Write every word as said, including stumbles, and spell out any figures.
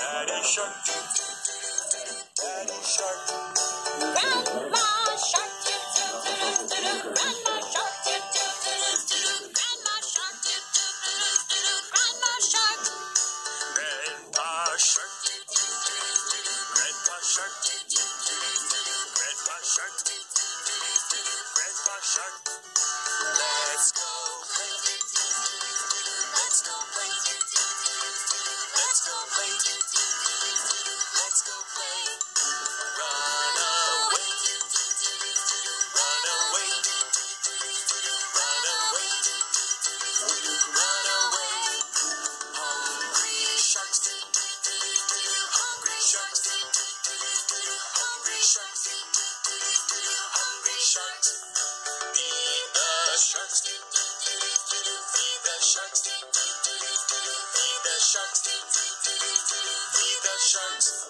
Daddy Shark, Daddy Shark, Grandma Shark, Grandma Shark, Grandma Shark, Grandma Shark, Grandpa Shark, Grandpa Shark, Grandpa Shark, Grandpa Shark. Let's go play, let's go play, let's go play, let's go play. Run away, run away, run away, run away. Hungry sharks, hungry sharks, hungry sharks, hungry sharks. Feed the sharks, feed the sharks, feed the sharks, feed the sharks.